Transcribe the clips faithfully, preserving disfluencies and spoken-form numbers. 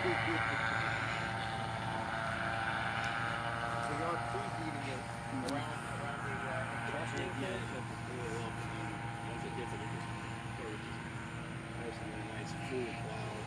We are preheating it around around the uh, exhaust Yeah, fan. it's up to cool off, and then once it gets it, it just goes nice and a nice full cloud.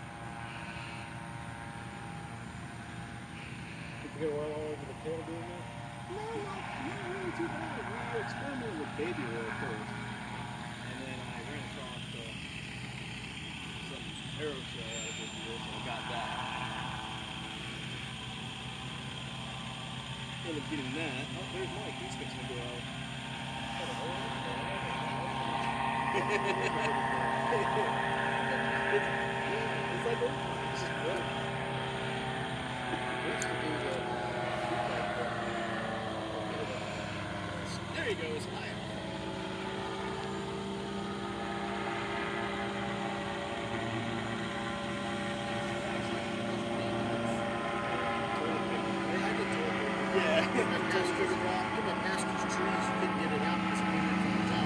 Did you get oil all over the tail doing that? No, not, not really too bad. We experimented with baby oil first, and then I ran across uh, some aerosol out of this year, so I got that. Ended up getting that. Oh, there's Mike. He's fixing to go out. it's, it's like, oh, this is good. We used to do the There he goes. Hi. Yeah. Master's rock, come on, Master's trees, you couldn't get it out because it came in from the top.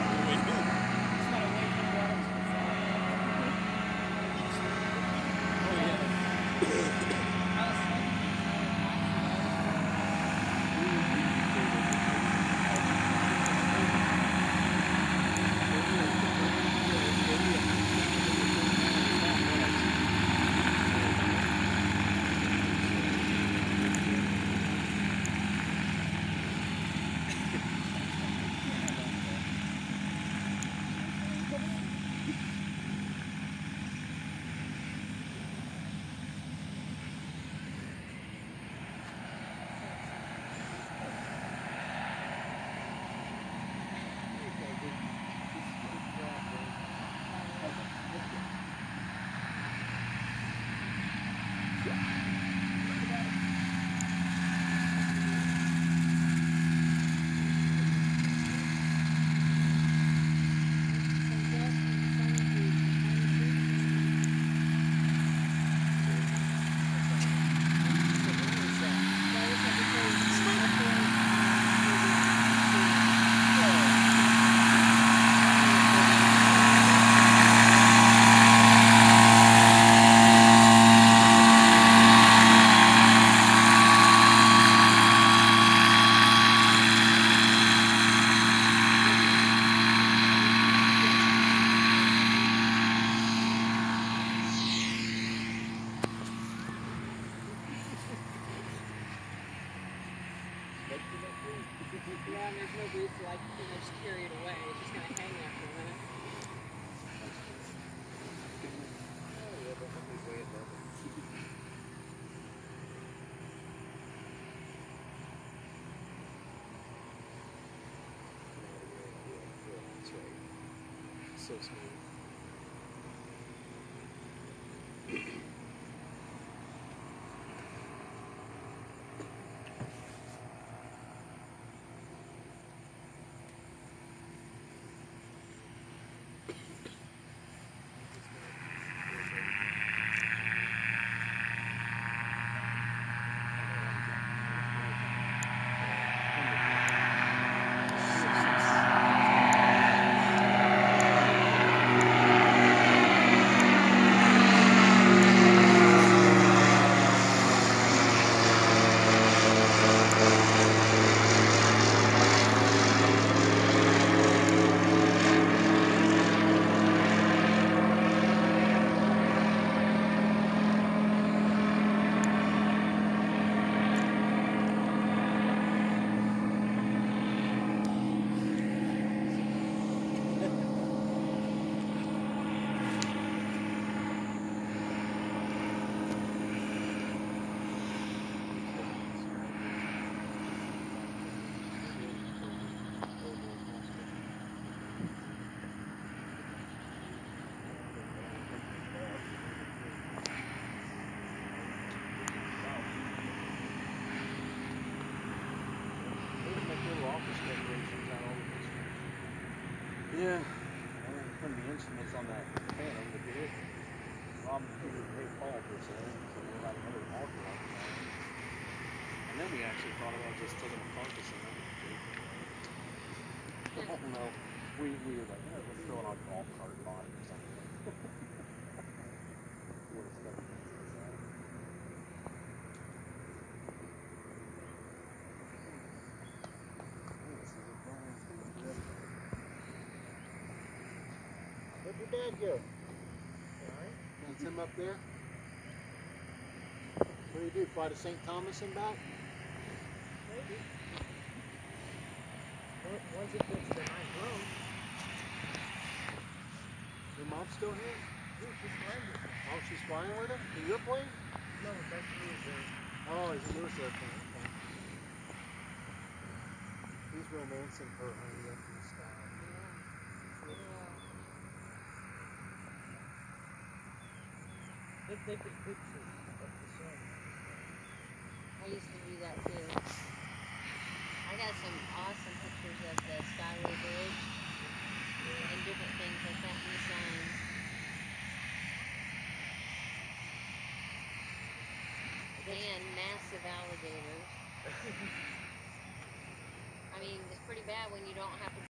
Yeah, and there's no grease to like, you know, just carry it away. It's just gonna hang there for a minute. So smooth. Yeah, I want to put the instruments on that phantom to do it. Rob figured Ray Paul per se, so we'll have another marker on it. And then we actually thought about just taking a carcass in there. Oh no, we, we were like, yeah, let's throw it on a golf cart body or something. Would have stuck against this. dad go? That's him up there. What do you do? Fly to Saint Thomas and back? Maybe. Once it gets to my road, Your mom's still here? yeah, she's flying with me. Oh, she's flying with him? In your plane? No, that's Lou's uh, Oh, he's a Lewis airplane. Okay. He's romancing her honey up in the sky. They take a picture of the sun. I used to do that too. I got some awesome pictures of the Skyway Bridge and different things like that in the signs. And massive alligators. I mean, it's pretty bad when you don't have to